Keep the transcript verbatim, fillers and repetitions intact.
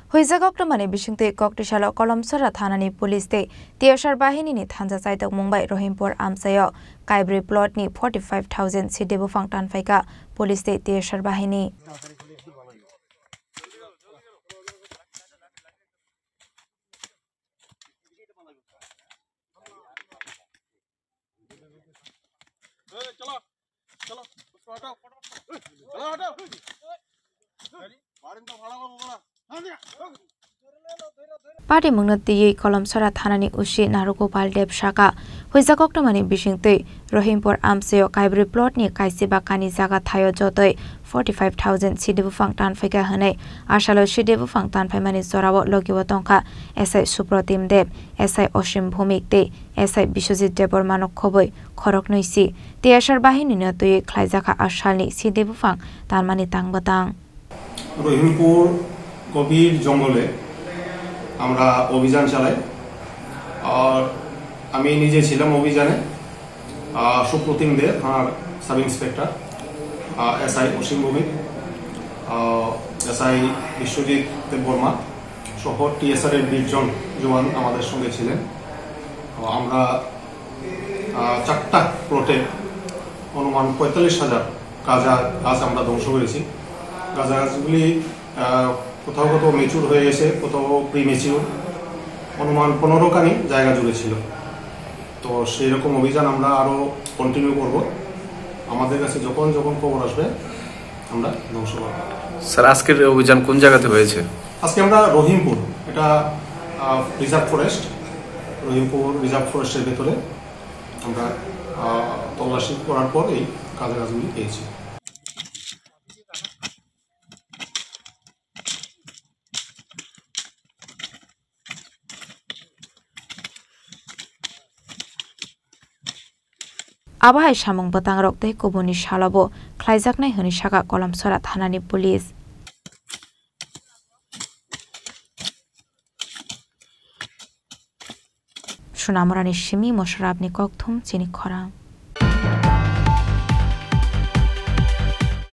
Hoijak Koktwma ni Bisingtwi Koktisalo Kalamchowra Thanani Police Tei T S R Bahini ni ThansaChaitokmung Bai Rahimpur Amchaio Kaibwrwi plot ni forty-five thousand Siddi Buphang Tanphaikha Police Tei T S R Bahini Party Mungnati Kalamchowra Thanani Ushi Narugopal Deb Shaka Hoijak Koktwma ni Bisingtwi Rahimpur Amchaio Kaibwrwi plot ni kaisiba kani jaga thayo jotoi forty-five thousand Siddi Buphang Tanphaikha hanai Asalo Siddi Buphang Tanphaimani jorao logibo tongkha S I Supratim Deb S I Osim Bhumik Tei S I Biswajit Debor manok khoboi khorok noisi T S R Bahini no tui khlaijaka asalni Siddi Buphang Tanmani tangbatang Rahimpur গভীর জঙ্গলে আমরা অভিযান চালাই আর আমি নিজে ছিলাম অভিযানে সুপ্রতিম দে আর sub inspector SI Asim Bhowmik SI Biswajit Debbarma সহ টিএসআর এর বিশ জন জওয়ান আমাদের সঙ্গে ছিলেন আমরা চারটা প্লটে অনুমান পঁয়তাল্লিশ হাজার গাঁজা গাছ আমরা ধ্বংস করেছি গাঁজা গাছগুলি কোথাও কোথাও মেচুর হয়ে গেছে কোথাও প্রি মেচিউর অনুমান পনেরো কানি জায়গা জুড়ে ছিল তো সেই রকম অভিযান আমরা আরো কন্টিনিউ করব আমাদের কাছে যখন যখন খবর আসবে আমরা ধ্বংস করব স্যার আজকের অভিযান কোন জায়গাতে হয়েছে আজকে আমরা রহিমপুর এটা রিজার্ভ ফরেস্ট রহিমপুর রিজার্ভ ফরেস্টের ভেতরে আমরা তল্লাশি করার পর এই কাজে কাজগুলি পেয়েছি Abahai samung batang rok tei kubuni salabo khlaijaknai hini saka Kalamchowra Thanani Police Sunamrani Shimi Mosharabni Kokthum Chini Khora